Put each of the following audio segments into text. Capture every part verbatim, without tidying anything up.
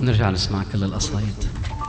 نرجع نسمع كل القصايد.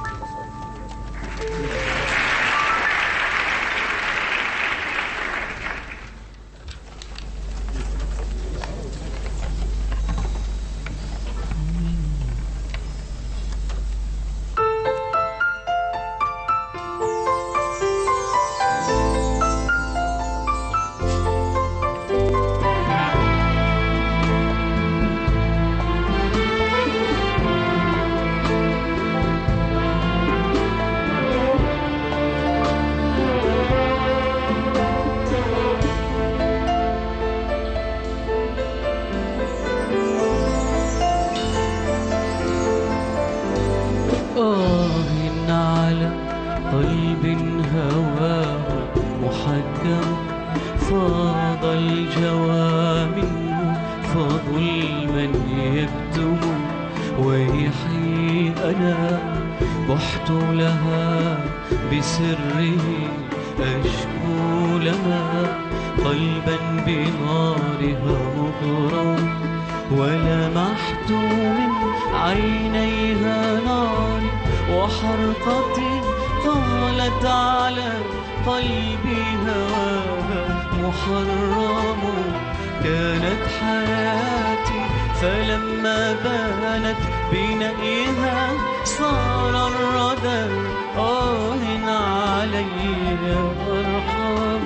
قلب هواه محكم فاض الجوى منه فظلما يكتم ويحيي أنا بحت لها بسره أشكو لها قلبا بنارها مغرم ولمحت من عينيها نار وحرقة قالت على قلبي هواها محرم كانت حياتي فلما بانت بنائها صار الردى آه علي أرحم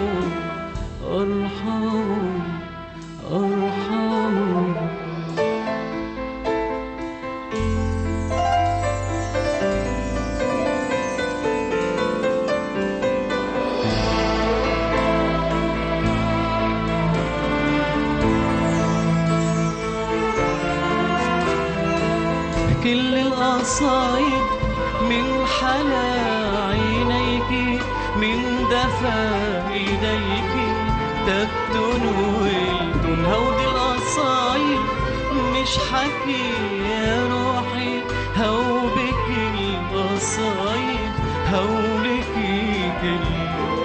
أرحم أرحم كل القصايد من حلا عينيك من دفا ايديك تبدو نويل هودي القصايد مش حكي يا روحي هوبك القصايد هولك كل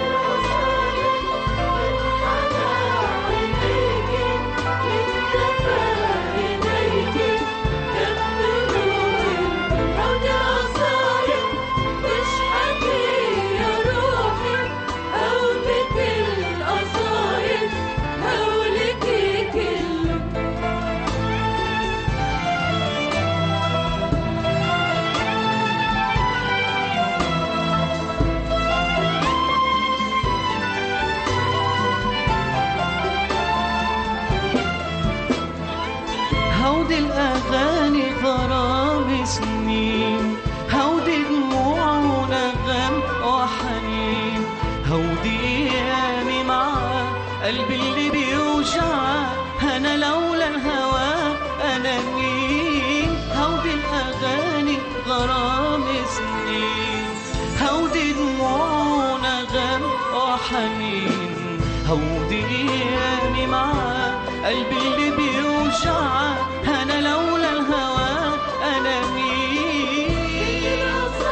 هودي الأغاني غرام سنين هودي دموع ونغم وحنين هودي أيامي مع قلبي اللي بيوجع أنا لولا الهوى أنا مين هودي الأغاني غرام سنين هودي دموع ونغم وحنين هودي أيامي مع قلبي اللي بيوجع أنا لولا الهوى أنا مين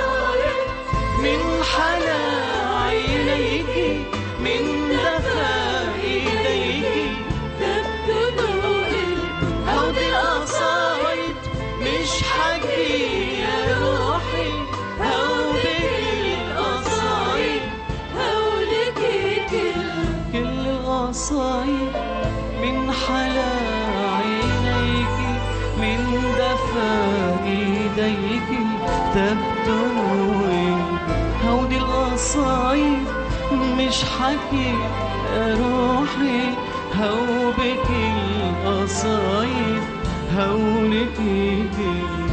من حلا عينيك من دفا إيديك تبدو نوئل هودي القصايد مش حكي يا روحي هودي القصايد هولك كل كل القصايد من حلا عينيك من دفا ايديك تبدو نويل هودي القصايد مش حكي روحي هوبك القصايد هولك